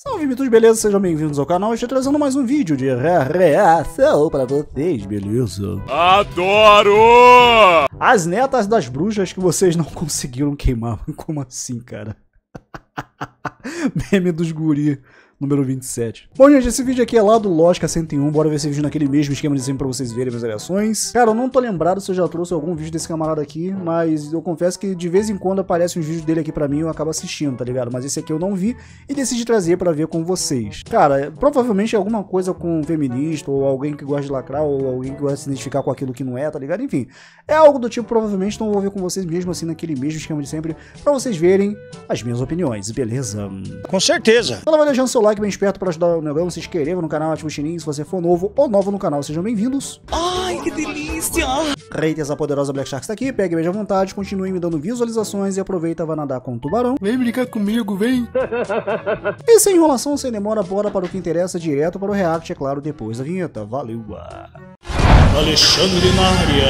Salve mitos, beleza? Sejam bem-vindos ao canal. Estou trazendo mais um vídeo de reação para vocês, beleza? Adoro! As netas das bruxas que vocês não conseguiram queimar. Como assim, cara? Meme dos guri, número 27. Bom, gente, esse vídeo aqui é lá do Lógica 101. Bora ver esse vídeo naquele mesmo esquema de sempre pra vocês verem as reações. Cara, eu não tô lembrado se eu já trouxe algum vídeo desse camarada aqui, mas eu confesso que de vez em quando aparecem uns vídeos dele aqui pra mim e eu acabo assistindo, tá ligado? Mas esse aqui eu não vi e decidi trazer pra ver com vocês. Cara, provavelmente é alguma coisa com um feminista, ou alguém que gosta de lacrar, ou alguém que gosta de se identificar com aquilo que não é, tá ligado? Enfim, é algo do tipo, provavelmente, então eu vou ver com vocês mesmo assim, naquele mesmo esquema de sempre, pra vocês verem as minhas opiniões, beleza? Com certeza. Então vai deixando seu like bem esperto pra ajudar o negão, se inscreva no canal, ativa o sininho se você for novo ou nova no canal, sejam bem-vindos. Ai, que delícia! Reita essa poderosa Black Shark está aqui, pegue beijo à vontade, continue me dando visualizações e aproveita, vai nadar com o tubarão. Vem brincar comigo, vem! E sem enrolação, sem demora, bora para o que interessa, direto para o react, é claro, depois da vinheta. Valeu! Alexandre na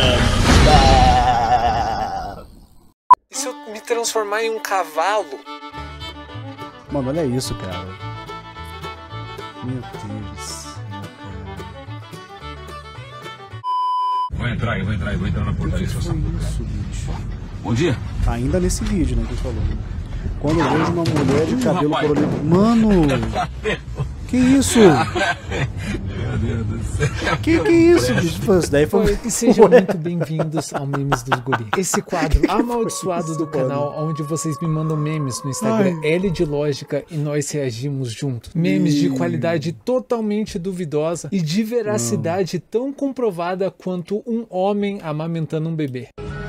área! E se eu me transformar em um cavalo? Mano, olha isso, cara. Meu Deus do céu, cara. Vou entrar na portaria. Que foi isso, bicho? Bom dia. Ainda nesse vídeo, né, que eu tô falando. Quando eu vejo uma mulher de cabelo colorido... Mano! Que isso? Meu Deus do céu. Que isso, bicho? Pô, isso daí foi... E sejam muito bem-vindos ao Memes dos Guri. Esse quadro amaldiçoado do canal, onde vocês me mandam memes no Instagram L de Lógica e nós reagimos juntos. Memes de qualidade totalmente duvidosa e de veracidade tão comprovada quanto um homem amamentando um bebê.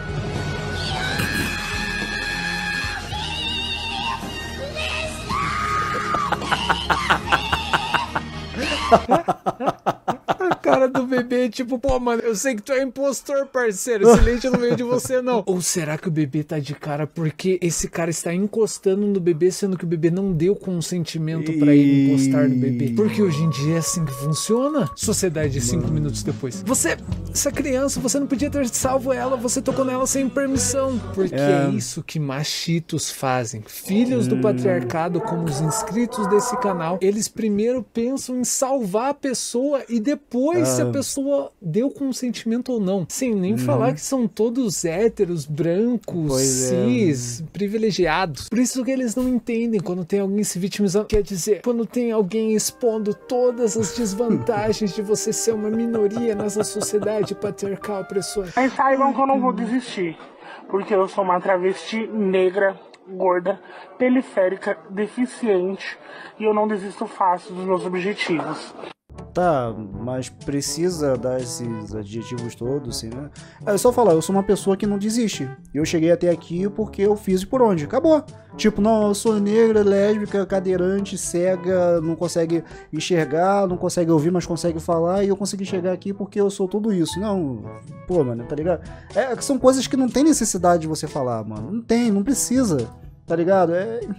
A cara do bebê, tipo, pô, mano, eu sei que tu é impostor, parceiro. Esse leite não veio de você, não. Ou será que o bebê tá de cara porque esse cara está encostando no bebê, sendo que o bebê não deu consentimento pra ele encostar no bebê? Porque hoje em dia é assim que funciona. Sociedade 5 minutos depois. Essa criança, você não podia ter salvo ela, você tocou nela sem permissão. Porque é isso que machitos fazem. Filhos do patriarcado, como os inscritos desse canal, eles primeiro pensam em salvar a pessoa e depois se a pessoa deu consentimento ou não. Sem nem falar que são todos héteros, brancos, cis, privilegiados. Por isso que eles não entendem quando tem alguém se vitimizando. Quer dizer, quando tem alguém expondo todas as desvantagens de você ser uma minoria nessa sociedade patriarcal opressora. Mas saibam que eu não vou desistir, porque eu sou uma travesti negra, gorda, periférica, deficiente, e eu não desisto fácil dos meus objetivos. Tá, mas precisa dar esses adjetivos todos, assim, né? É só falar, eu sou uma pessoa que não desiste. Eu cheguei até aqui porque eu fiz por onde? Acabou. Tipo, não, eu sou negra, lésbica, cadeirante, cega, não consegue enxergar, não consegue ouvir, mas consegue falar, e eu consegui chegar aqui porque eu sou tudo isso. Não, pô, mano, tá ligado? São coisas que não tem necessidade de você falar, mano. Não tem, não precisa, tá ligado?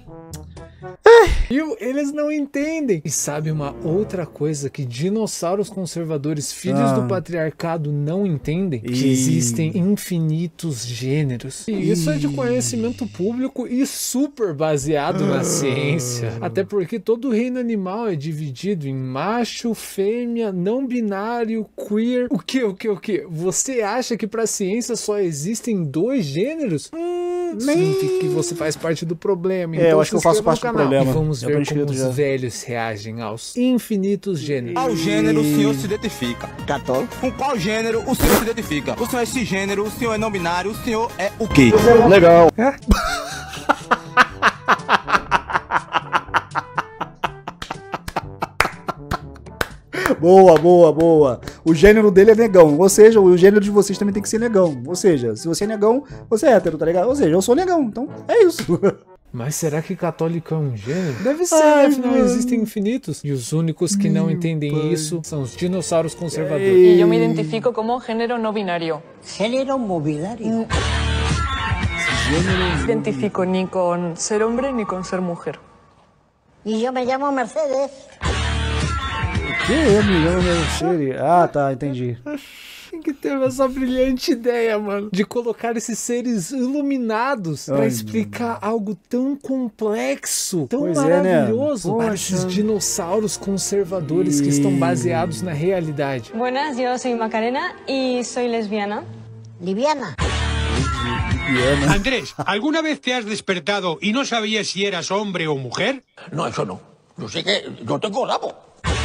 Eles não entendem. E sabe uma outra coisa que dinossauros conservadores, filhos do patriarcado, não entendem? Que existem infinitos gêneros. E isso é de conhecimento público e super baseado na ciência. Até porque todo reino animal é dividido em macho, fêmea, não binário, queer. O que? Você acha que pra ciência só existem 2 gêneros? Significa que você faz parte do problema. Então eu acho que eu faço parte do problema. E vamos ver como os velhos reagem aos infinitos gêneros. Qual gênero o senhor se identifica? Católico. Com qual gênero o senhor se identifica? O senhor é cisgênero, o senhor é não binário, o senhor é o quê? Legal. Boa. O gênero dele é negão. Ou seja, o gênero de vocês também tem que ser negão. Ou seja, se você é negão, você é hétero, tá ligado? Ou seja, eu sou negão. Então, é isso. Mas será que católico é um gênero? Deve ser, afinal existem infinitos. E os únicos que não entendem isso são os dinossauros conservadores. E eu me identifico como gênero não binário. Gênero não binário? No identifico ni con ser hombre ni con ser mujer. E eu me chamo Mercedes. Que eu me llamo Mercedes? Ah, tá, entendi. que teve essa brilhante ideia, mano, de colocar esses seres iluminados pra explicar algo tão complexo, tão maravilhoso para esses dinossauros conservadores que estão baseados na realidade. Buenas, yo soy Macarena y soy lesbiana. Liviana. Andrés, ¿alguna vez te has despertado y no sabías si eras hombre o mujer? No, eso no. Yo sé que yo tengo rabo.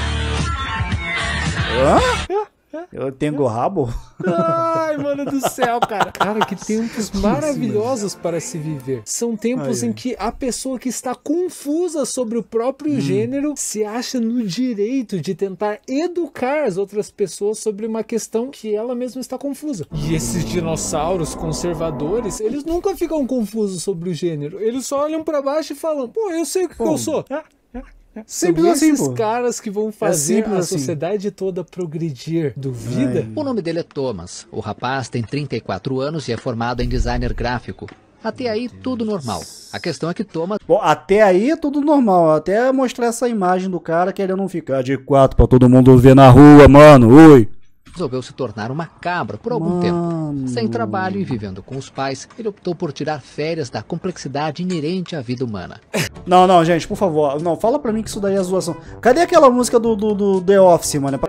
Eu tenho rabo? Ai, mano do céu, cara. Cara, que tempos maravilhosos para se viver. São tempos em que a pessoa que está confusa sobre o próprio gênero se acha no direito de tentar educar as outras pessoas sobre uma questão que ela mesma está confusa. E esses dinossauros conservadores, eles nunca ficam confusos sobre o gênero. Eles só olham pra baixo e falam, pô, eu sei o que eu sou. Simples São assim, esses pô. caras que vão fazer a assim. sociedade toda progredir. Duvida? O nome dele é Thomas. O rapaz tem 34 anos e é formado em designer gráfico. Até aí, tudo normal. A questão é que Thomas... Bom, até aí é tudo normal. Até mostrar essa imagem do cara querendo ficar de 4 pra todo mundo ver na rua, mano. Oi. resolveu se tornar uma cabra por algum tempo. Sem trabalho e vivendo com os pais, ele optou por tirar férias da complexidade inerente à vida humana. Não, gente, por favor. Não, fala pra mim que isso daí é zoação. Cadê aquela música do The Office, mano?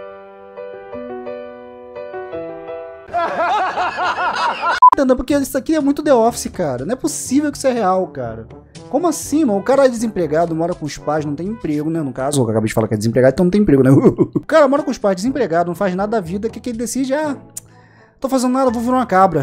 Entendeu? Porque isso aqui é muito The Office, cara. Não é possível que isso é real, cara. Como assim, mano? O cara é desempregado, mora com os pais, não tem emprego, né? No caso, eu acabei de falar que é desempregado, então não tem emprego, né? O cara mora com os pais, desempregado, não faz nada da vida, o que ele decide? Ah, tô fazendo nada, vou virar uma cabra.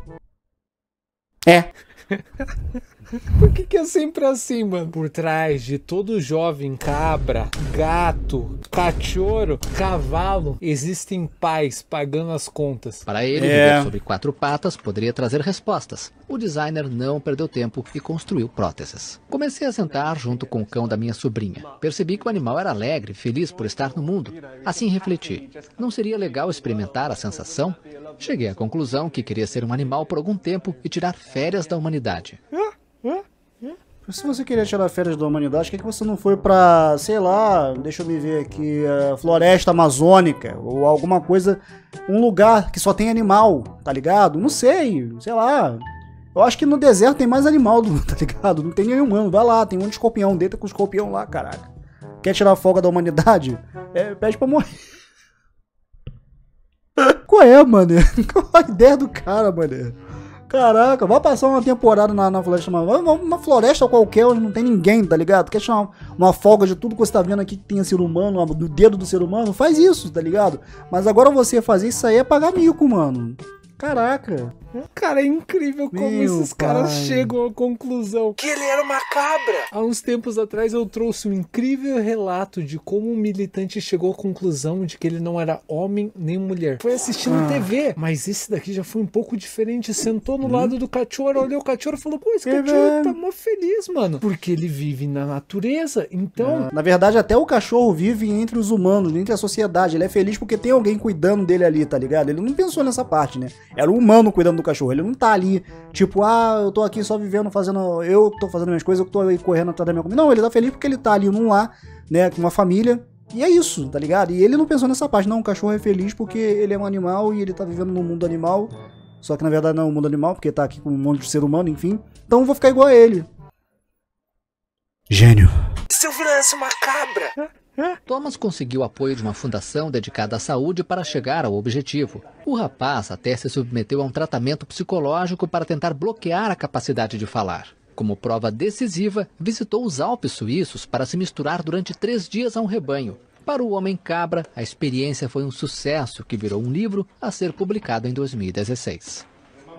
É. Por que é sempre assim, mano? Por trás de todo jovem cabra, gato, cachorro, cavalo, existem pais pagando as contas. Para ele, viver sobre 4 patas poderia trazer respostas. O designer não perdeu tempo e construiu próteses. Comecei a sentar junto com o cão da minha sobrinha. Percebi que o animal era alegre, feliz por estar no mundo. Assim refleti. Não seria legal experimentar a sensação? Cheguei à conclusão que queria ser um animal por algum tempo e tirar férias da humanidade. Se você queria tirar férias da humanidade, por que você não foi pra, sei lá, deixa eu me ver aqui, floresta amazônica, ou alguma coisa, um lugar que só tem animal, tá ligado? Não sei lá. Eu acho que no deserto tem mais animal, tá ligado? Não tem nenhum humano, vai lá, tem um monte de escorpião, deita com o escorpião lá, caraca. Quer tirar a folga da humanidade? Pede pra morrer. Qual é, mano? Qual a ideia do cara, mano? Caraca, vai passar uma temporada na floresta, uma floresta qualquer onde não tem ninguém, tá ligado? Quer tirar uma folga de tudo que você tá vendo aqui que tem ser humano, do dedo do ser humano? Faz isso, tá ligado? Mas agora você fazer isso aí é pagar mico, mano. Caraca. Cara, é incrível como esses caras chegam à conclusão que ele era uma cabra. Há uns tempos atrás eu trouxe um incrível relato de como um militante chegou à conclusão de que ele não era homem nem mulher. Foi assistindo TV, mas esse daqui já foi um pouco diferente. Sentou no lado do cachorro, olhou o cachorro e falou, pô, esse cachorro tá mó feliz, mano. Porque ele vive na natureza, então... Na verdade, até o cachorro vive entre os humanos, entre a sociedade. Ele é feliz porque tem alguém cuidando dele ali, tá ligado? Ele não pensou nessa parte, né? Era o humano cuidando do cachorro. Ele não tá ali, tipo, eu tô aqui só vivendo, eu tô fazendo minhas coisas, eu tô aí correndo atrás da minha comida. Não, ele tá feliz porque ele tá ali num lar, né, com uma família. E é isso, tá ligado? E ele não pensou nessa parte. Não, o cachorro é feliz porque ele é um animal e ele tá vivendo no mundo animal. Só que na verdade não é um mundo animal, porque tá aqui com um monte de ser humano, enfim. Então eu vou ficar igual a ele. Gênio. Se eu virasse uma cabra... Thomas conseguiu apoio de uma fundação dedicada à saúde para chegar ao objetivo. O rapaz até se submeteu a um tratamento psicológico para tentar bloquear a capacidade de falar. Como prova decisiva, visitou os Alpes suíços para se misturar durante 3 dias a um rebanho. Para o homem cabra, a experiência foi um sucesso que virou um livro a ser publicado em 2016.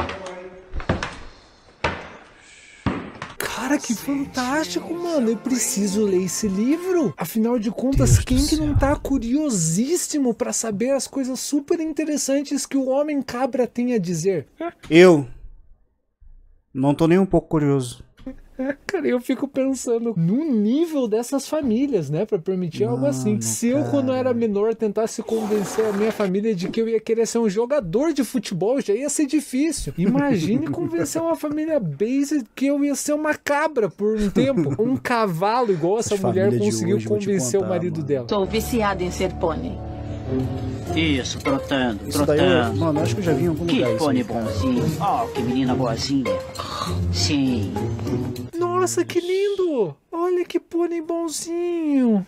Cara, que fantástico, mano. Eu preciso ler esse livro. Afinal de contas, quem que não tá curiosíssimo pra saber as coisas super interessantes que o homem cabra tem a dizer? Eu não tô nem um pouco curioso. Cara, eu fico pensando no nível dessas famílias, né? Pra permitir algo assim. Se eu, quando era menor, tentasse convencer a minha família de que eu ia querer ser um jogador de futebol, já ia ser difícil. Imagine convencer uma família base que eu ia ser uma cabra por um tempo. Um cavalo, igual essa mulher conseguiu convencer o marido dela. Tô viciada em ser pônei. Isso, trotando, Isso daí, mano, acho que eu já vi em algum lugar. Que pônei bonzinho. Oh, que menina boazinha. Sim. Nossa, que lindo! Olha que pônei bonzinho.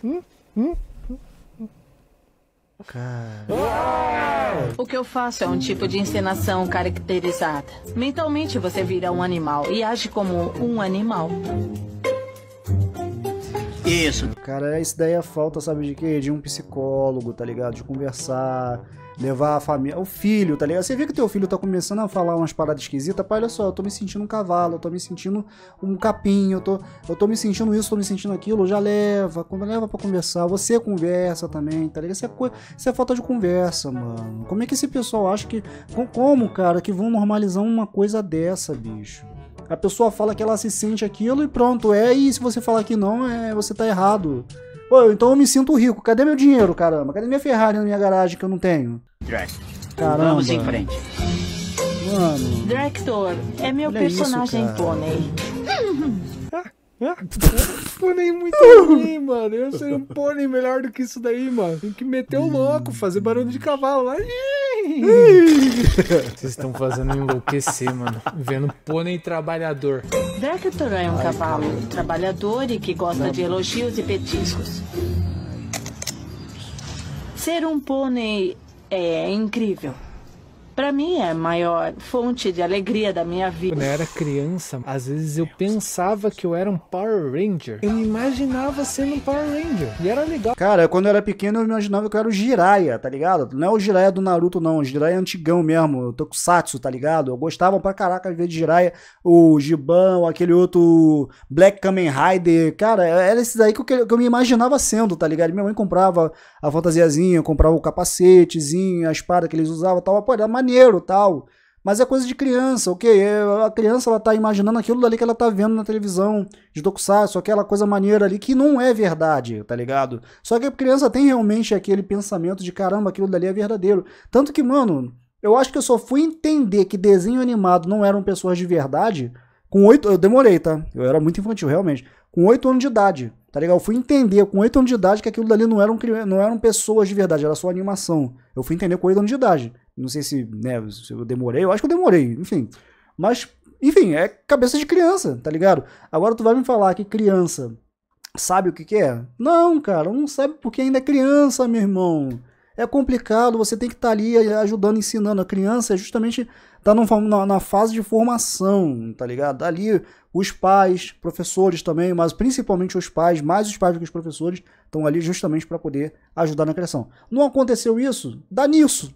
O que eu faço é um tipo de encenação caracterizada. Mentalmente você vira um animal e age como um animal. Isso. Cara, isso daí é falta, sabe de quê? De um psicólogo, tá ligado? De conversar, levar a família, o filho, tá ligado? Você vê que teu filho tá começando a falar umas paradas esquisitas, pai, olha só, eu tô me sentindo um cavalo, eu tô me sentindo um capim, eu tô me sentindo isso, tô me sentindo aquilo, já leva pra conversar, você conversa também, tá ligado? Isso é falta de conversa, mano. Como é que esse pessoal acha que... Como, cara, que vão normalizar uma coisa dessa, bicho? A pessoa fala que ela se sente aquilo e pronto, e se você falar que não, você tá errado. Pô, então eu me sinto rico. Cadê meu dinheiro, caramba? Cadê minha Ferrari na minha garagem que eu não tenho? Caramba. Vamos em frente. Mano. Dractor é meu personagem pônei. Pônei muito ruim, mano. Eu sei um pônei melhor do que isso daí, mano. Tem que meter o louco, fazer barulho de cavalo lá. Vocês estão fazendo enlouquecer, mano. Vendo pônei trabalhador. Dractor é um cavalo trabalhador e que gosta de elogios e petiscos. Ser um pônei é incrível. Pra mim é a maior fonte de alegria da minha vida. Quando eu era criança, às vezes eu pensava que eu era um Power Ranger. Eu me imaginava sendo um Power Ranger. E era legal. Cara, quando eu era pequeno eu imaginava que eu era o Jiraiya, tá ligado? Não é o Jiraiya do Naruto, não. O Jiraiya é antigão mesmo. O Tokusatsu, tá ligado? Eu gostava pra caraca de ver de Jiraiya. O Giban, aquele outro Black Kamen Rider. Cara, era esse daí que eu me imaginava sendo, tá ligado? Minha mãe comprava a fantasiazinha, comprava o capacetezinho, a espada que eles usavam e tal. Pô, era maneiro tal, mas é coisa de criança, ok? A criança, ela tá imaginando aquilo dali que ela tá vendo na televisão de Tokusatsu, aquela coisa maneira ali que não é verdade, tá ligado? Só que a criança tem realmente aquele pensamento de caramba, aquilo dali é verdadeiro. Tanto que, mano, eu acho que eu só fui entender que desenho animado não eram pessoas de verdade com 8... Eu demorei, tá? Eu era muito infantil, realmente. Com 8 anos de idade, tá ligado? Eu fui entender com 8 anos de idade que aquilo dali não eram pessoas de verdade, era só animação. Eu fui entender com 8 anos de idade. Não sei se, né, se eu demorei, eu acho que eu demorei, enfim. Mas, enfim, é cabeça de criança, tá ligado? Agora tu vai me falar que criança sabe o que é? Não, cara, não sabe porque ainda é criança, meu irmão. É complicado, você tem que estar ali ajudando, ensinando. A criança é justamente tá na fase de formação, tá ligado? Ali os pais, professores também, mas principalmente os pais, mais os pais do que os professores, estão ali justamente para poder ajudar na criação. Não aconteceu isso? Dá nisso.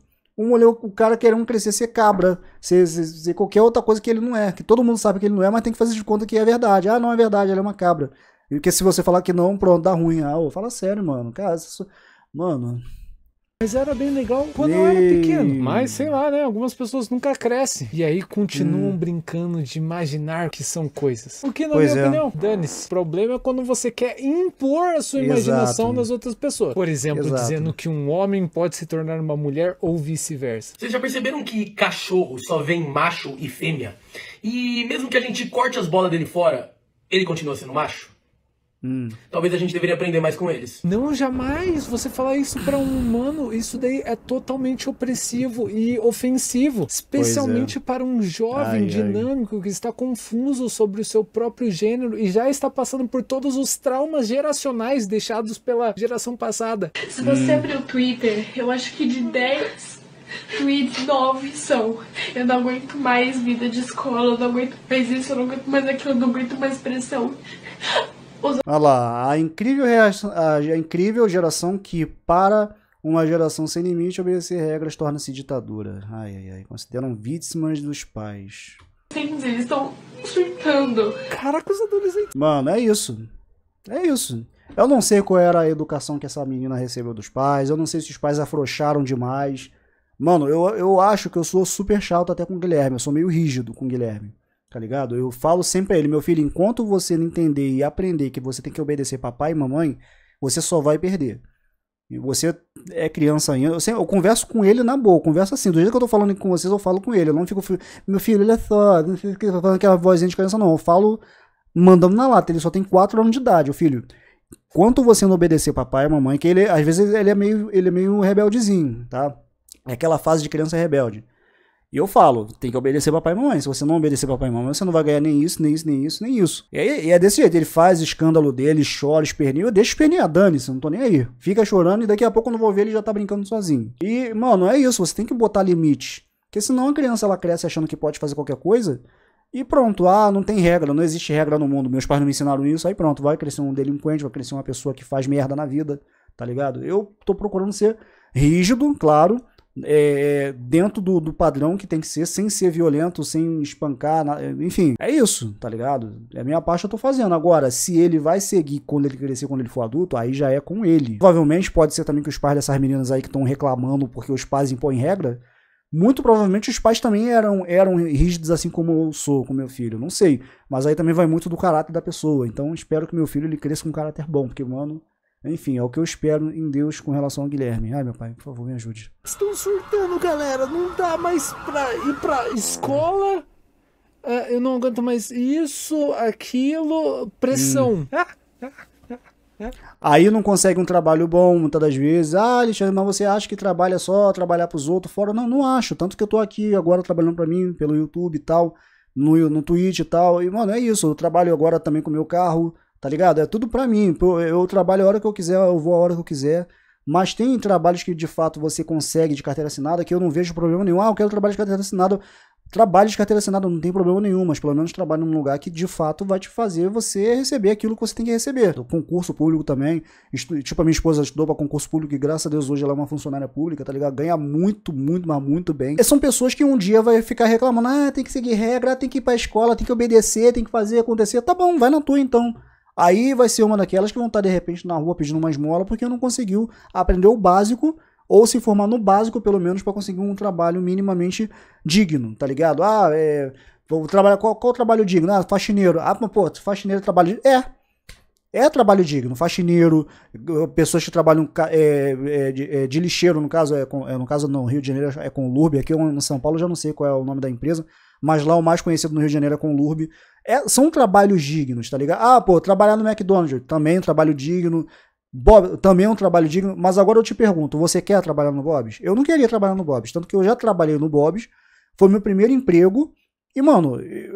O cara querendo crescer ser cabra, ser qualquer outra coisa que ele não é, que todo mundo sabe que ele não é, mas tem que fazer de conta que é verdade. Ah, não é verdade, ele é uma cabra. E porque se você falar que não, pronto, dá ruim. Ah, fala sério, mano. Cara, mano... Mas era bem legal quando eu era pequeno. Mas, sei lá, né? Algumas pessoas nunca crescem. E aí continuam brincando de imaginar que são coisas. O que, na minha opinião, dane-se. O problema é quando você quer impor a sua imaginação nas outras pessoas. Por exemplo, dizendo que um homem pode se tornar uma mulher ou vice-versa. Vocês já perceberam que cachorro só vem macho e fêmea? E mesmo que a gente corte as bolas dele fora, ele continua sendo macho? Talvez a gente deveria aprender mais com eles. Não, jamais. Você falar isso pra um humano, isso daí é totalmente opressivo e ofensivo. Especialmente para um jovem dinâmico que está confuso sobre o seu próprio gênero e já está passando por todos os traumas geracionais deixados pela geração passada. Se você abrir o Twitter, eu acho que de 10 tweets 9 são: eu não aguento mais vida de escola, eu não aguento mais isso, eu não aguento mais aquilo, eu não aguento mais pressão. Olha lá, a incrível geração que, para uma geração sem limite, obedecer regras torna-se ditadura. Consideram vítimas dos pais. Sim, eles estão surtando. Caraca, os adolescentes. Mano, é isso. É isso. Eu não sei qual era a educação que essa menina recebeu dos pais, eu não sei se os pais afrouxaram demais. Mano, eu acho que eu sou super chato até com o Guilherme, eu sou meio rígido com o Guilherme. Tá ligado? Eu falo sempre a ele, meu filho, enquanto você não entender e aprender que você tem que obedecer papai e mamãe, você só vai perder. E você é criança ainda. Eu converso com ele na boa, eu converso assim. Do jeito que eu tô falando com vocês, eu falo com ele. Eu não fico, meu filho, olha só, não fico falando aquela vozinha de criança, não. Eu falo mandando na lata. Ele só tem 4 anos de idade, o filho. quanto você não obedecer papai e mamãe, que ele, às vezes, ele é meio rebeldezinho, tá? É aquela fase de criança rebelde. E eu falo, tem que obedecer papai e mamãe. Se você não obedecer papai e mamãe, você não vai ganhar nem isso, nem isso, nem isso, nem isso. E é desse jeito, ele faz o escândalo dele, chora, esperneia, eu deixo espernear, dane-se, não tô nem aí. Fica chorando e daqui a pouco quando eu vou ver ele já tá brincando sozinho. E, mano, é isso, você tem que botar limite. Porque senão a criança, ela cresce achando que pode fazer qualquer coisa e pronto, não tem regra, não existe regra no mundo. Meus pais não me ensinaram isso, aí pronto, vai crescer um delinquente, vai crescer uma pessoa que faz merda na vida, tá ligado? Eu tô procurando ser rígido, claro, dentro do padrão que tem que ser, sem ser violento, sem espancar, enfim, é isso, tá ligado? É a minha parte, eu tô fazendo. Agora, se ele vai seguir quando ele crescer, quando ele for adulto, aí já é com ele. Provavelmente pode ser também que os pais dessas meninas aí que estão reclamando porque os pais impõem regra, muito provavelmente os pais também eram rígidos assim como eu sou com meu filho, não sei, mas aí também vai muito do caráter da pessoa. Então espero que meu filho ele cresça com um caráter bom, porque, mano, enfim, é o que eu espero em Deus com relação ao Guilherme. Ai, meu pai, por favor, me ajude. Estão surtando, galera. Não dá mais pra ir pra escola. Eu não aguento mais isso, aquilo, pressão. Aí não consegue um trabalho bom, muitas das vezes. Alexandre, mas você acha que trabalha só trabalhar pros outros fora? Não, não acho. Tanto que eu tô aqui agora trabalhando pra mim, pelo YouTube e tal, no Twitch e tal. E, mano, é isso. Eu trabalho agora também com o meu carro. Tá ligado? É tudo pra mim. Eu trabalho a hora que eu quiser, eu vou a hora que eu quiser. Mas tem trabalhos que de fato você consegue de carteira assinada que eu não vejo problema nenhum. Eu quero trabalho de carteira assinada. Trabalho de carteira assinada não tem problema nenhum, mas pelo menos trabalho num lugar que de fato vai te fazer você receber aquilo que você tem que receber. Concurso público também. Tipo, a minha esposa estudou pra concurso público e graças a Deus hoje ela é uma funcionária pública, tá ligado? Ganha muito, muito, mas muito bem. E são pessoas que um dia vai ficar reclamando, tem que seguir regra, tem que ir pra escola, tem que obedecer, tem que fazer acontecer. Tá bom, vai na tua então. Aí vai ser uma daquelas que vão estar de repente na rua pedindo uma esmola porque não conseguiu aprender o básico ou se formar no básico pelo menos para conseguir um trabalho minimamente digno, tá ligado? Vou trabalhar, qual trabalho digno? Faxineiro. Pô, faxineiro é trabalho digno. É trabalho digno. Faxineiro, pessoas que trabalham de lixeiro, no caso, no caso no Rio de Janeiro é com Lurb, aqui em São Paulo eu já não sei qual é o nome da empresa, mas lá o mais conhecido no Rio de Janeiro é com Lurb. São trabalhos dignos, tá ligado? Pô, trabalhar no McDonald's, também um trabalho digno. Bob, também é um trabalho digno, mas agora eu te pergunto, você quer trabalhar no Bob's? Eu não queria trabalhar no Bob's, tanto que eu já trabalhei no Bob's, foi meu primeiro emprego, e mano,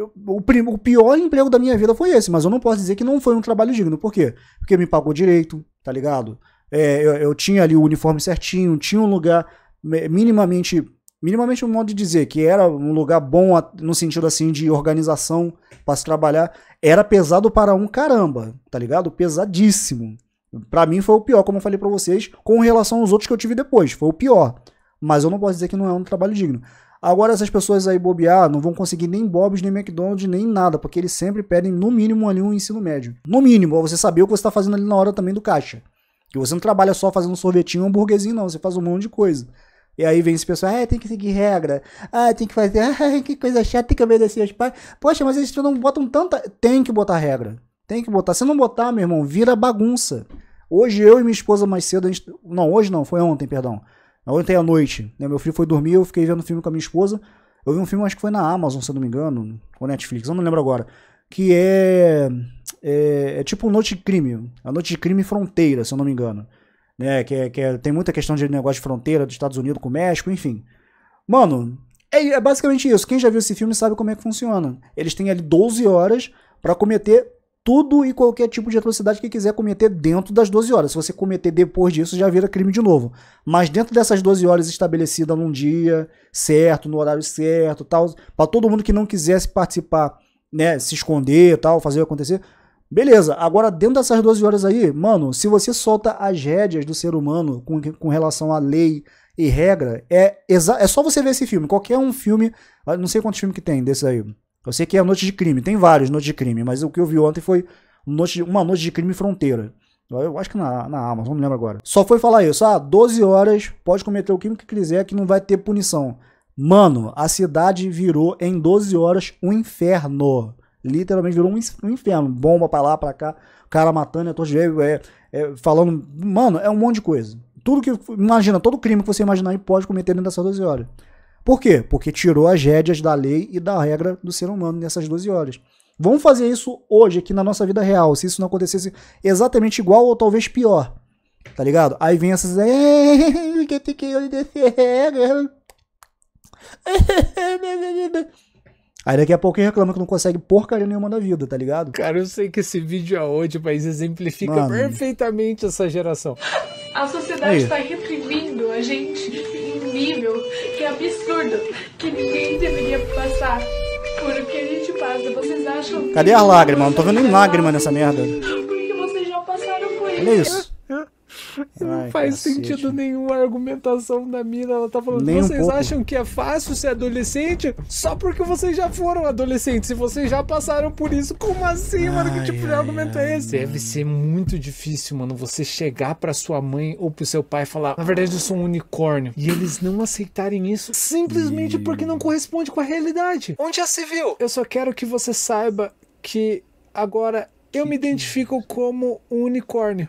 o pior emprego da minha vida foi esse, mas eu não posso dizer que não foi um trabalho digno, por quê? Porque me pagou direito, tá ligado? Eu tinha ali o uniforme certinho, tinha um lugar minimamente um modo de dizer, que era um lugar bom no sentido assim de organização para se trabalhar, era pesado para um caramba, tá ligado? Pesadíssimo. Pra mim foi o pior, como eu falei pra vocês, com relação aos outros que eu tive depois, foi o pior. Mas eu não posso dizer que não é um trabalho digno. Agora essas pessoas aí bobear, não vão conseguir nem Bob's, nem McDonald's, nem nada, porque eles sempre pedem no mínimo ali um ensino médio. No mínimo, você saber o que você tá fazendo ali na hora também do caixa. Que você não trabalha só fazendo sorvetinho ou hambúrguerzinho não, você faz um monte de coisa. E aí vem esse pessoal, tem que seguir regra, tem que fazer, que coisa chata, tem que obedecer aos pais. Poxa, mas eles não botam tanta... Tem que botar regra, tem que botar. Se não botar, meu irmão, vira bagunça. Hoje eu e minha esposa mais cedo, não, hoje não, foi ontem, perdão. Ontem à noite, né, meu filho foi dormir, eu fiquei vendo filme com a minha esposa. Eu vi um filme, acho que foi na Amazon, se eu não me engano, ou Netflix, eu não lembro agora. Que é tipo Noite de Crime, a Noite de Crime Fronteira, se eu não me engano. Né, tem muita questão de negócio de fronteira dos Estados Unidos com o México, enfim. Mano, é basicamente isso. Quem já viu esse filme sabe como é que funciona. Eles têm ali 12 horas pra cometer tudo e qualquer tipo de atrocidade que quiser cometer dentro das 12 horas. Se você cometer depois disso, já vira crime de novo. Mas dentro dessas 12 horas estabelecidas num dia certo, no horário certo, tal, para todo mundo que não quisesse participar, né, se esconder, tal, fazer acontecer, beleza. Agora, dentro dessas 12 horas aí, mano, se você solta as rédeas do ser humano com relação à lei e regra, é só você ver esse filme. Qualquer um filme, não sei quantos filmes que tem desse aí. Eu sei que é Noite de Crime, tem vários Noites de Crime, mas o que eu vi ontem foi uma Noite de Crime Fronteira. Eu acho que na Amazon, não me lembro agora. Só foi falar isso, 12 horas, pode cometer o crime que quiser que não vai ter punição. Mano, a cidade virou em 12 horas um inferno. Literalmente virou um inferno. Bomba pra lá, pra cá, cara matando, falando... Mano, é um monte de coisa. Tudo que... Imagina, todo crime que você imaginar aí pode cometer dentro dessas 12 horas. Por quê? Porque tirou as rédeas da lei e da regra do ser humano nessas 12 horas. Vamos fazer isso hoje, aqui na nossa vida real, se isso não acontecesse exatamente igual ou talvez pior, tá ligado? Aí vem essas... Aí daqui a pouco ele reclama que não consegue porcaria nenhuma da vida, tá ligado? Cara, eu sei que esse vídeo é hoje, mas exemplifica perfeitamente essa geração. A sociedade está reprimindo a gente em um nível que é absurdo, que ninguém deveria passar por o que a gente passa. Vocês acham... Cadê as lágrimas? Não tô vendo nem lágrima nessa merda. Porque vocês já passaram por isso. Olha isso. Não faz sentido nenhum a argumentação da mina. Ela tá falando, vocês acham que é fácil ser adolescente? Só porque vocês já foram adolescentes. Se vocês já passaram por isso, como assim, mano? Que tipo de argumento é esse? Deve ser muito difícil, mano, você chegar pra sua mãe ou pro seu pai e falar, na verdade eu sou um unicórnio, e eles não aceitarem isso simplesmente porque não corresponde com a realidade. Onde já se viu? Eu só quero que você saiba que agora eu me identifico como um unicórnio.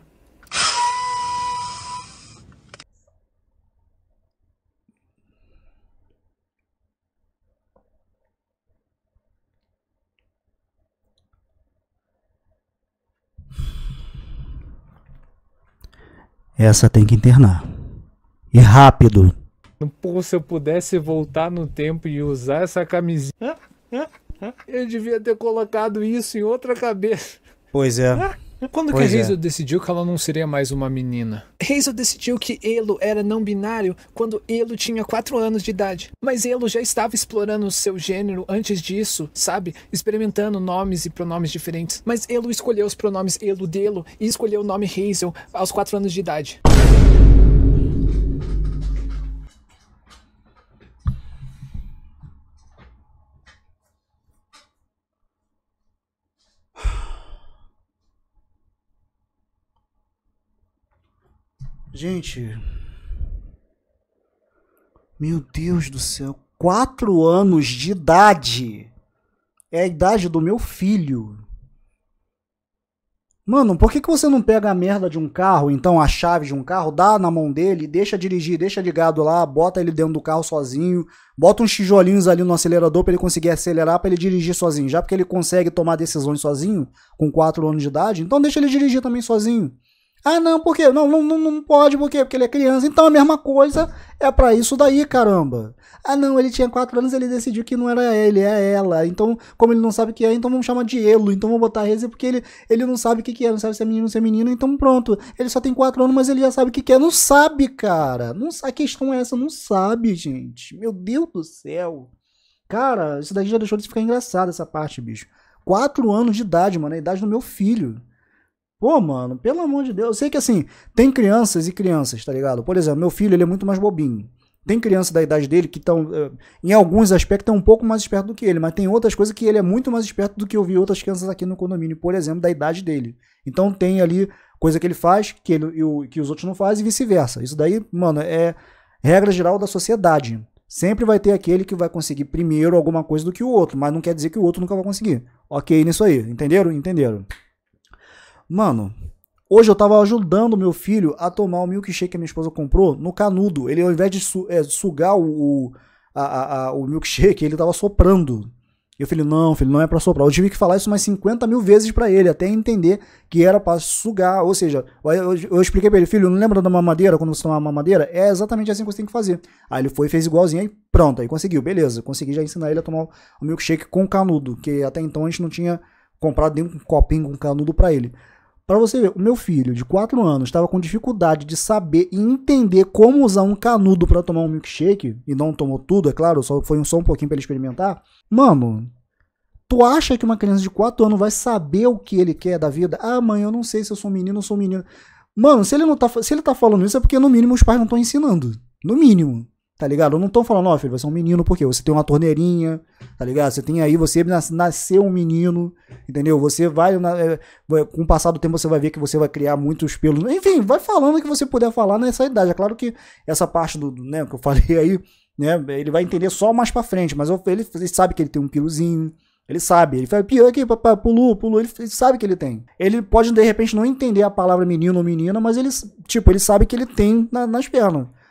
Essa tem que internar. E rápido. Pô, se eu pudesse voltar no tempo e usar essa camisinha, eu devia ter colocado isso em outra cabeça. Pois é. Quando que a Hazel decidiu que ela não seria mais uma menina? Hazel decidiu que Elo era não binário quando Elo tinha 4 anos de idade. Mas Elo já estava explorando o seu gênero antes disso, sabe? Experimentando nomes e pronomes diferentes. Mas Elo escolheu os pronomes Elo delo e escolheu o nome Hazel aos 4 anos de idade. Gente, meu Deus do céu, 4 anos de idade, é a idade do meu filho. Mano, por que você não pega a merda de um carro, então a chave de um carro, dá na mão dele, deixa dirigir, deixa ligado lá, bota ele dentro do carro sozinho, bota uns tijolinhos ali no acelerador pra ele conseguir acelerar, pra ele dirigir sozinho, já porque ele consegue tomar decisões sozinho, com 4 anos de idade, então deixa ele dirigir também sozinho. Ah, não, por quê? Não pode, por quê? Porque ele é criança. Então a mesma coisa é pra isso daí, caramba. Ah, não, ele tinha 4 anos, ele decidiu que não era ele, é ela. Então, como ele não sabe o que é, então vamos chamar de Elo. Então vamos botar Hazel porque ele não sabe o que é, não sabe se é menino ou se é menina. Então pronto, ele só tem 4 anos, mas ele já sabe o que é. Não sabe, cara. Não, a questão é essa, não sabe, gente. Meu Deus do céu. Cara, isso daqui já deixou de ficar engraçado, essa parte, bicho. 4 anos de idade, mano, é a idade do meu filho. Pô, mano, pelo amor de Deus. Eu sei que, assim, tem crianças e crianças, tá ligado? Por exemplo, meu filho, ele é muito mais bobinho. Tem crianças da idade dele que estão, em alguns aspectos, um pouco mais esperto do que ele. Mas tem outras coisas que ele é muito mais esperto do que eu vi outras crianças aqui no condomínio, por exemplo, da idade dele. Então tem ali coisa que ele faz que os outros não fazem e vice-versa. Isso daí, mano, é regra geral da sociedade. Sempre vai ter aquele que vai conseguir primeiro alguma coisa do que o outro, mas não quer dizer que o outro nunca vai conseguir. Ok nisso aí, entenderam? Entenderam. Mano, hoje eu tava ajudando meu filho a tomar o milkshake que a minha esposa comprou no canudo. Ele, ao invés de sugar o milkshake, ele tava soprando. Eu falei, não, filho, não é pra soprar. Eu tive que falar isso umas 50 mil vezes pra ele, até entender que era pra sugar. Ou seja, eu expliquei pra ele, filho, não lembra da mamadeira, quando você toma uma mamadeira? É exatamente assim que você tem que fazer. Aí ele foi e fez igualzinho, aí pronto, aí conseguiu, beleza. Consegui já ensinar ele a tomar o milkshake com canudo, que até então a gente não tinha comprado nem um copinho com canudo pra ele. Pra você ver, o meu filho de 4 anos estava com dificuldade de saber e entender como usar um canudo para tomar um milkshake, e não tomou tudo, é claro, foi só um pouquinho para ele experimentar. Mano, tu acha que uma criança de 4 anos vai saber o que ele quer da vida? Ah, mãe, eu não sei se eu sou menino ou sou menina. Mano, se ele tá falando isso é porque no mínimo os pais não estão ensinando. No mínimo. Tá ligado? Eu não tô falando, ó, filho, você é um menino porque você tem uma torneirinha, tá ligado? Você tem aí, você nasceu um menino, entendeu? Você vai, com o passar do tempo você vai ver que você vai criar muitos pelos. Enfim, vai falando o que você puder falar nessa idade. É claro que essa parte né, que eu falei aí, né, ele vai entender só mais pra frente, mas ele sabe que ele tem um pilozinho, ele sabe, ele fala, pio aqui, papai, pulu, ele sabe que ele tem. Ele pode, de repente, não entender a palavra menino ou menina, mas ele sabe que ele tem nas pernas.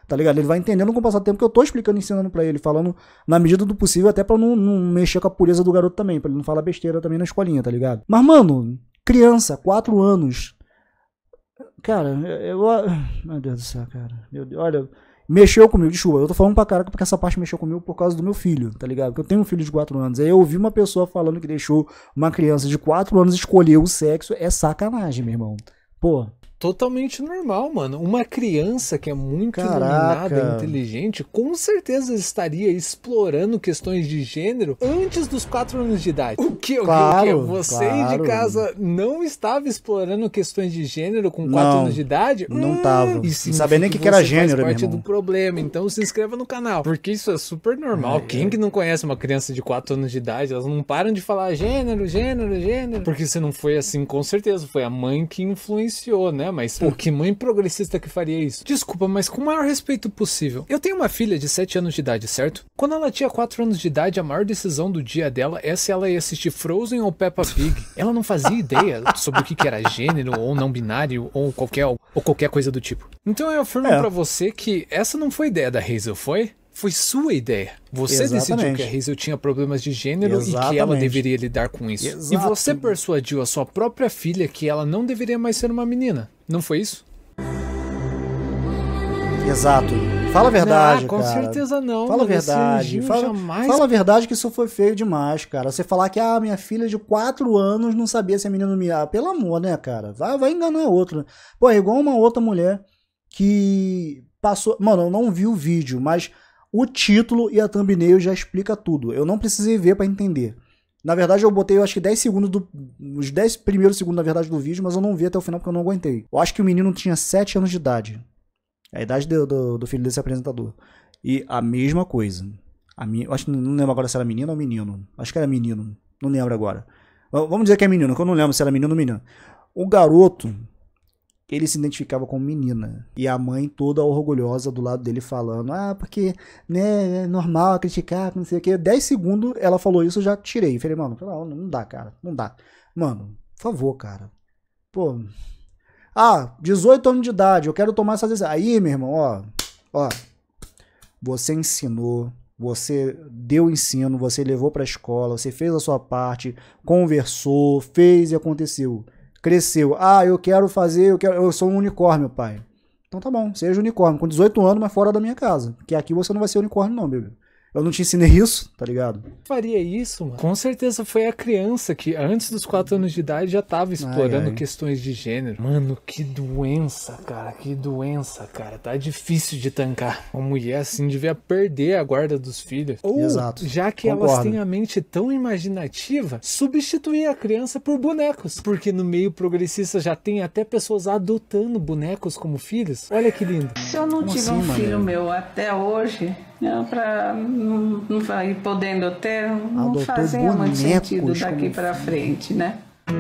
tá ligado? Ele vai entendendo com o passar do tempo que eu tô explicando, ensinando pra ele, falando na medida do possível, até pra não mexer com a pureza do garoto também, pra ele não falar besteira também na escolinha, tá ligado? Mas, mano, criança, 4 anos. Cara, meu Deus do céu, cara. Meu Deus, olha, mexeu comigo, desculpa, eu tô falando pra caraca porque essa parte mexeu comigo por causa do meu filho, tá ligado? Porque eu tenho um filho de 4 anos. Aí eu ouvi uma pessoa falando que deixou uma criança de 4 anos escolher o sexo, é sacanagem, meu irmão. Pô. Totalmente normal, mano. Uma criança que é muito iluminada e inteligente, com certeza estaria explorando questões de gênero antes dos 4 anos de idade. O que? Você de casa não estava explorando questões de gênero com 4 anos de idade? Não tava. Não sabia nem o que era gênero, faz parte do problema. Então se inscreva no canal, porque isso é super normal. Quem que não conhece uma criança de 4 anos de idade? Elas não param de falar gênero. Porque se não foi assim, com certeza foi a mãe que influenciou, né? Mas, pô, que mãe progressista que faria isso? Desculpa, mas com o maior respeito possível. Eu tenho uma filha de 7 anos de idade, certo? Quando ela tinha 4 anos de idade, a maior decisão do dia dela é se ela ia assistir Frozen ou Peppa Pig. Ela não fazia ideia sobre o que era gênero ou não binário ou qualquer coisa do tipo. Então eu afirmo pra você que essa não foi ideia da Hazel, foi? Foi sua ideia. Você decidiu que a Hazel tinha problemas de gênero e que ela deveria lidar com isso. E você persuadiu a sua própria filha que ela não deveria mais ser uma menina. Não foi isso? Exato. Fala a verdade, com cara. certeza não. Fala a verdade. Fala a verdade que isso foi feio demais, cara. Você falar que minha filha de 4 anos não sabia se é menino ou menina. Pelo amor, né, cara? Vai enganar outra. Pô, é igual uma outra mulher que passou... Mano, eu não vi o vídeo, mas... O título e a thumbnail já explica tudo. Eu não precisei ver pra entender. Na verdade, eu botei, eu acho que 10 segundos os 10 primeiros segundos, na verdade, do vídeo, mas eu não vi até o final porque eu não aguentei. Eu acho que o menino tinha 7 anos de idade. É a idade do filho desse apresentador. E a mesma coisa. Eu acho que não lembro agora se era menina ou menino. Acho que era menino. Não lembro agora. Vamos dizer que é menino, que eu não lembro se era menino ou menino. O garoto... ele se identificava como menina. E a mãe toda orgulhosa do lado dele falando, porque, né, é normal criticar, não sei o que. 10 segundos ela falou isso, eu já tirei. Falei, mano, não dá, cara, não dá. Mano, por favor, cara. Pô. 18 anos de idade, eu quero tomar essa decisão. Aí, meu irmão, ó. Você ensinou, você deu ensino, você levou pra escola, você fez a sua parte, conversou, fez e aconteceu. Cresceu. Eu quero fazer, eu sou um unicórnio, pai. Então tá bom, seja unicórnio. Com 18 anos, mas fora da minha casa. Porque aqui você não vai ser unicórnio não, bebê. Eu não te ensinei isso, tá ligado? Faria isso, mano. Com certeza foi a criança que antes dos 4 anos de idade já tava explorando questões de gênero. Mano, que doença, cara. Que doença, cara. Tá difícil de tancar. Uma mulher assim devia perder a guarda dos filhos. Ou, já que elas têm a mente tão imaginativa, substituir a criança por bonecos. Porque no meio progressista já tem até pessoas adotando bonecos como filhos. Olha que lindo. Se eu não tiver um filho meu até hoje... não vai podendo ter, não fazia muito sentido daqui pra frente, né?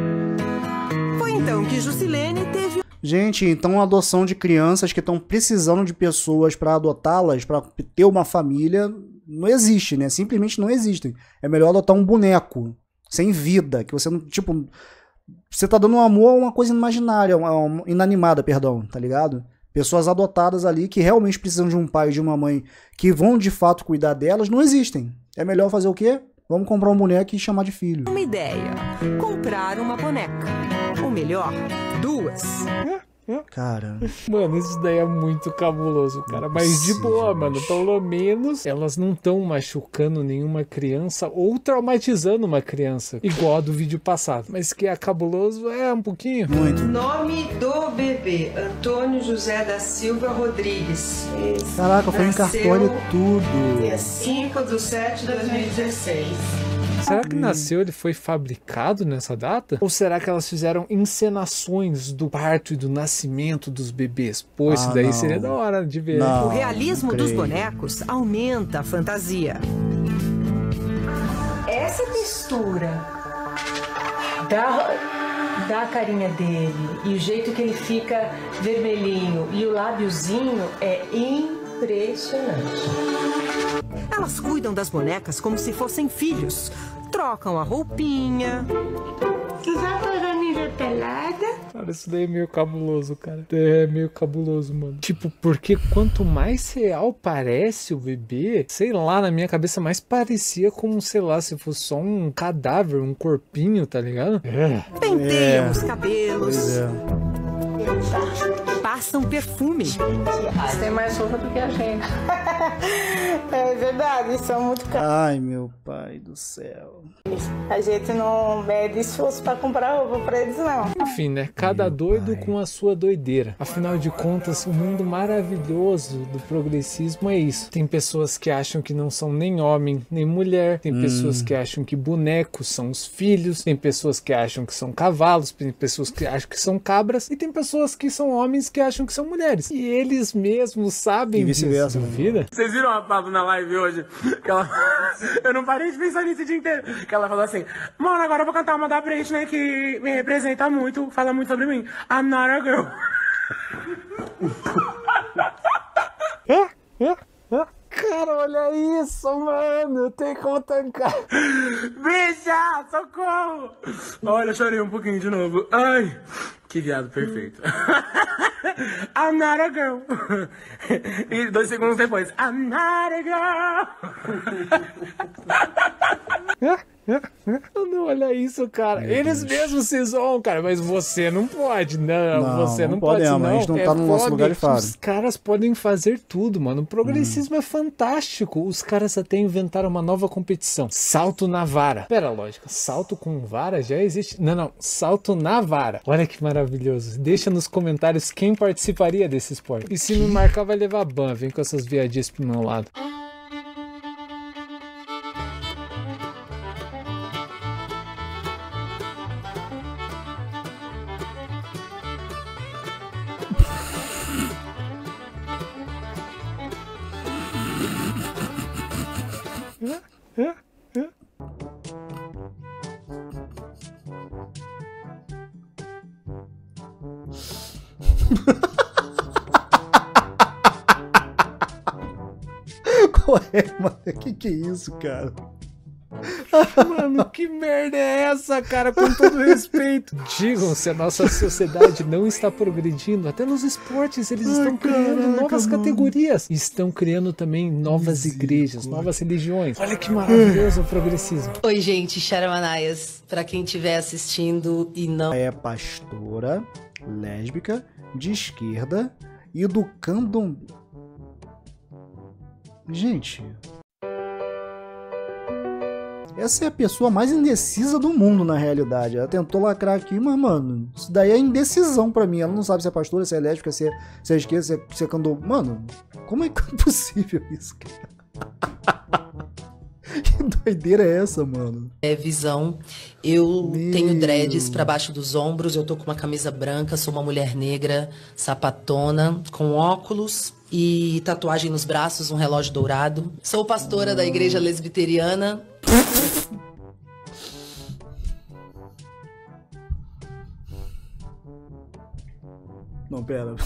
Foi então que Jusilene teve... Gente, então a adoção de crianças que estão precisando de pessoas pra adotá-las, pra ter uma família, não existe, né? Simplesmente não existem. É melhor adotar um boneco, sem vida, que você não, tipo... Você tá dando um amor a uma coisa imaginária, inanimada, perdão, tá ligado? Pessoas adotadas ali que realmente precisam de um pai e de uma mãe que vão de fato cuidar delas, não existem. É melhor fazer o quê? Vamos comprar um boneco e chamar de filho. Uma ideia. Comprar uma boneca. Ou melhor, 2. Cara... Mano, isso daí é muito cabuloso, cara. Mas de boa, mano. Pelo menos elas não estão machucando nenhuma criança ou traumatizando uma criança. Igual a do vídeo passado. Mas que é cabuloso um pouquinho. Muito. Nome do bebê: Antônio José da Silva Rodrigues. Caraca, foi em cartório tudo. Dia 5/7/2016. Será que nasceu, ele foi fabricado nessa data? Ou será que elas fizeram encenações do parto e do nascimento dos bebês? Pô, isso daí seria da hora de ver. O realismo dos bonecos aumenta a fantasia. Essa textura da carinha dele e o jeito que ele fica vermelhinho e o lábiozinho é impressionante. Elas cuidam das bonecas como se fossem filhos. Trocam a roupinha. Tu já foi na minha pelada? Cara, isso daí é meio cabuloso, cara. É meio cabuloso, mano. Tipo, porque quanto mais real parece o bebê, sei lá, na minha cabeça mais parecia como, sei lá, se fosse só um cadáver, um corpinho, tá ligado? Penteiam os cabelos. Passam perfume. Eles têm mais roupa do que a gente. É verdade, são muito caros. Ai, meu pai do céu. A gente não mede esforço pra comprar roupa pra eles, não. Enfim, né? Cada doido com a sua doideira. Afinal de contas, o mundo maravilhoso do progressismo é isso. Tem pessoas que acham que não são nem homem, nem mulher. Tem pessoas que acham que bonecos são os filhos. Tem pessoas que acham que são cavalos. Tem pessoas que acham que são cabras. E tem pessoas que são homens que acham que são mulheres. E eles mesmos sabem e vice-versa, vida. Vocês viram a Pablo na live hoje? Que ela... Eu não parei de pensar nisso o dia inteiro. Que ela falou assim: mano, agora eu vou cantar uma da Britney que me representa muito, fala muito sobre mim. I'm not a girl. Cara, olha isso, mano. Eu tenho como tancar. Bicha, socorro. Olha, eu chorei um pouquinho de novo. Ai, que viado perfeito. I'm not a girl. E 2 segundos depois, I'm not a girl. Não, olha isso, cara. Meu Eles Deus. Mesmos se zoam, cara. Mas você não pode. Não, você não pode. Não, a gente não tá no nosso lugar de fala. Os caras podem fazer tudo, mano. O progressismo é fantástico. Os caras até inventaram uma nova competição. Salto na vara. Pera, lógica. Salto com vara já existe. Não. Salto na vara. Olha que maravilhoso. Deixa nos comentários quem participaria desse esporte. E se me marcar, vai levar ban. Vem com essas viadices pro meu lado. Qual é, mano? Que é isso, cara? Mano, que merda é essa, cara? Com todo respeito. Digam se a nossa sociedade não está progredindo. Até nos esportes eles estão criando novas categorias. Estão criando também novas igrejas, novas religiões. Olha que maravilhoso o progressismo. Oi, gente, Charamanaias. Pra quem estiver assistindo e não... É pastora, lésbica, de esquerda e do candomblé. Gente... Essa é a pessoa mais indecisa do mundo, na realidade. Ela tentou lacrar aqui, mas, mano, isso daí é indecisão pra mim. Ela não sabe se é pastora, se é lésbica, se é esquerda, se é candomblé. Mano, como é que é possível isso, cara? Que doideira é essa, mano? É visão. Eu tenho dreads pra baixo dos ombros, eu tô com uma camisa branca, sou uma mulher negra, sapatona, com óculos e tatuagem nos braços, um relógio dourado. Sou pastora da igreja lesbiteriana. Não, pera.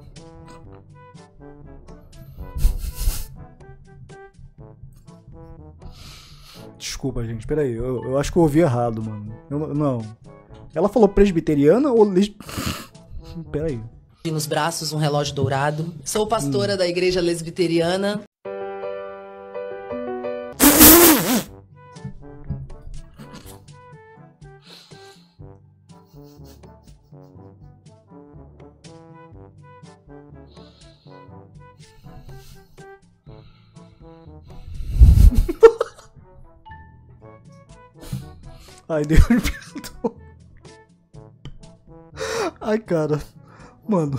Desculpa, gente. Pera aí. Eu acho que eu ouvi errado, mano. Não. Ela falou presbiteriana ou... Pera aí. Nos braços, um relógio dourado. Sou pastora da igreja lesbiteriana. Ai, Deus me perdoa. Ai, cara. Mano.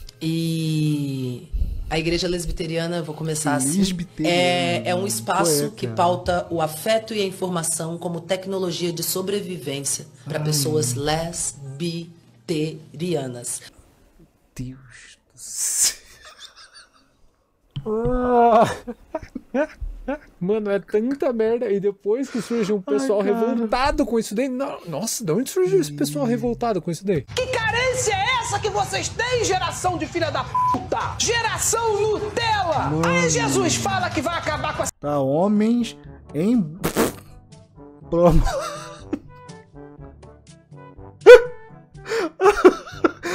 E a igreja lesbiteriana, vou começar assim. É um espaço que pauta o afeto e a informação como tecnologia de sobrevivência para pessoas lesbiterianas. Deus do céu. Mano, é tanta merda. E depois que surge um pessoal revoltado com isso daí. Nossa, de onde surgiu esse pessoal revoltado com isso daí? Que carência é essa que vocês têm, geração de filha da puta? Geração Nutella! Mano. Aí Jesus fala que vai acabar com essa... Tá, homens em...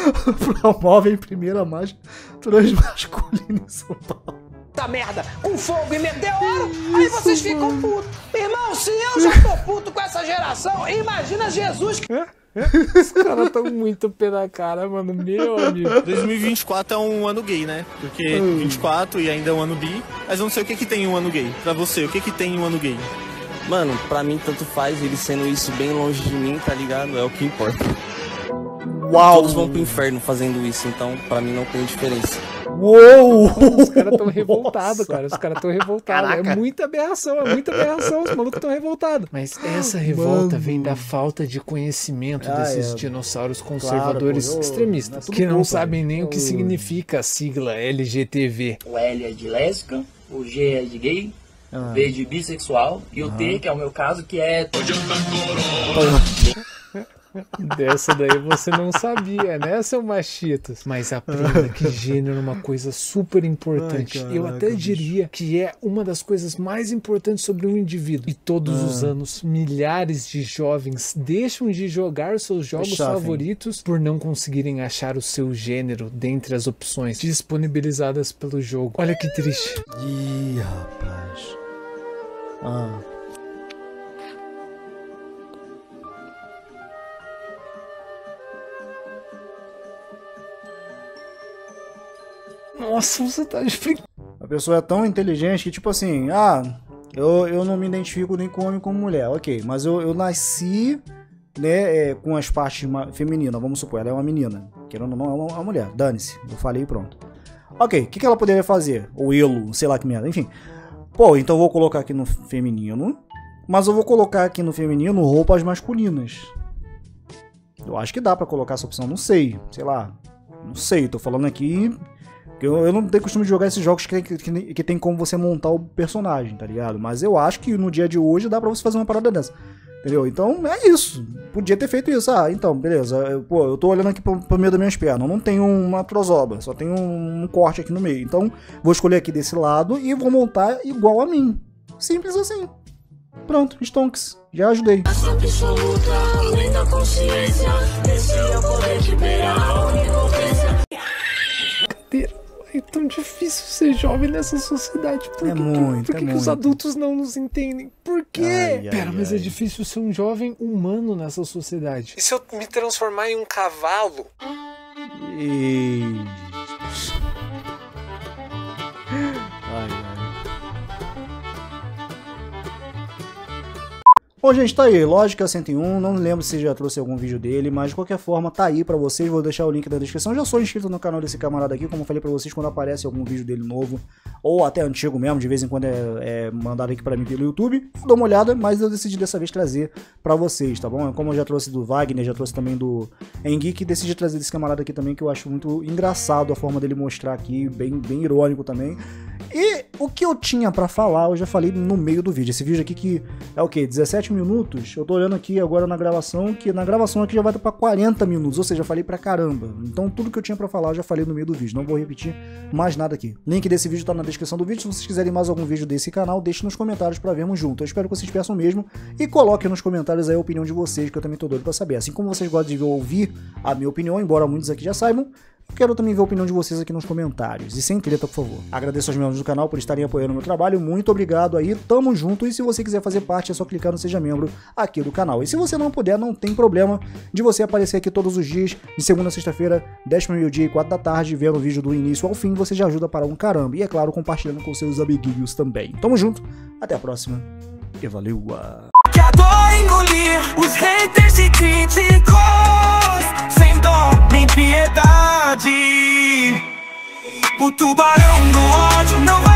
Promovem primeira marcha transmasculina em São Paulo. Essa merda com fogo e meteoro, aí vocês ficam putos. Irmão, se eu já tô puto com essa geração, imagina Jesus. Os caras tão muito pé na cara, mano. Meu amigo. 2024 é um ano gay, né? Porque 24 e ainda é um ano bi. Mas eu não sei o que que tem um ano gay. Pra você, o que que tem um ano gay? Mano, pra mim tanto faz, ele sendo isso bem longe de mim, tá ligado? É o que importa. Uau! Todos vão pro inferno fazendo isso, então pra mim não tem diferença. Uou! Os caras tão revoltados, cara. Os caras tão revoltados. É muita aberração, Os malucos tão revoltados. Mas essa revolta vem da falta de conhecimento desses dinossauros conservadores extremistas, que não sabem nem o que significa a sigla LGTV. O L é de lésbica, o G é de gay, o B de bissexual e o T, que é o meu caso, que é... Dessa daí você não sabia, né, seu machitos? Mas aprenda que gênero é uma coisa super importante. Ai, caraca, eu até diria que é uma das coisas mais importantes sobre um indivíduo. E todos os anos, milhares de jovens deixam de jogar seus jogos favoritos por não conseguirem achar o seu gênero dentre as opções disponibilizadas pelo jogo. Olha que triste. Ih, rapaz. Nossa, você tá explicando. A pessoa é tão inteligente que, tipo assim, eu não me identifico nem com homem como mulher, ok, mas eu nasci, né, com as partes femininas, vamos supor, ela é uma menina, querendo ou não, é uma mulher, dane-se, eu falei e pronto. Ok, o que ela poderia fazer? Ou elo, sei lá que merda, enfim. Pô, então eu vou colocar aqui no feminino, mas eu vou colocar aqui no feminino roupas masculinas. Eu acho que dá pra colocar essa opção, não sei, não sei, tô falando aqui... Eu não tenho costume de jogar esses jogos que tem como você montar o personagem, tá ligado? Mas eu acho que no dia de hoje dá pra você fazer uma parada dessa, entendeu? Então é isso, podia ter feito isso. Então, beleza, eu tô olhando aqui pro meio das minhas pernas, não tem uma trozoba, só tem um corte aqui no meio. Então vou escolher aqui desse lado e vou montar igual a mim, simples assim. Pronto, stonks, já ajudei. É tão difícil ser jovem nessa sociedade. Por que os adultos não nos entendem? Por quê? Mas é difícil ser um jovem humano nessa sociedade. E se eu me transformar em um cavalo? Bom, gente, tá aí, Lógica 101, não lembro se já trouxe algum vídeo dele, mas de qualquer forma tá aí pra vocês, vou deixar o link na descrição. Já sou inscrito no canal desse camarada aqui, como eu falei pra vocês, quando aparece algum vídeo dele novo, ou até antigo mesmo, de vez em quando é mandado aqui pra mim pelo YouTube, eu dou uma olhada, mas eu decidi dessa vez trazer pra vocês, tá bom? Como eu já trouxe do Wagner, já trouxe também do Engeek, decidi trazer desse camarada aqui também, que eu acho muito engraçado a forma dele mostrar aqui, bem irônico também. E o que eu tinha pra falar, eu já falei no meio do vídeo. Esse vídeo aqui que é o quê? 17 minutos? Eu tô olhando aqui agora na gravação, que na gravação aqui já vai pra 40 minutos, ou seja, eu falei pra caramba. Então tudo que eu tinha pra falar eu já falei no meio do vídeo, não vou repetir mais nada aqui. Link desse vídeo tá na descrição do vídeo, se vocês quiserem mais algum vídeo desse canal, deixe nos comentários pra vermos junto. Eu espero que vocês peçam mesmo e coloquem nos comentários aí a opinião de vocês, que eu também tô doido pra saber. Assim como vocês gostam de ouvir a minha opinião, embora muitos aqui já saibam, eu quero também ver a opinião de vocês aqui nos comentários. E sem treta, por favor. Agradeço aos membros do canal por estarem apoiando o meu trabalho. Muito obrigado aí, tamo junto. E se você quiser fazer parte, é só clicar no Seja Membro aqui do canal. E se você não puder, não tem problema de você aparecer aqui todos os dias, de segunda a sexta-feira, 10 para o meio-dia e 4 da tarde, vendo o vídeo do início ao fim. Você já ajuda para um caramba. E é claro, compartilhando com seus amiguinhos também. Tamo junto, até a próxima. E valeu! Que a dor engolir os haters e críticos, sem dó nem piedade. O tubarão do ódio não vai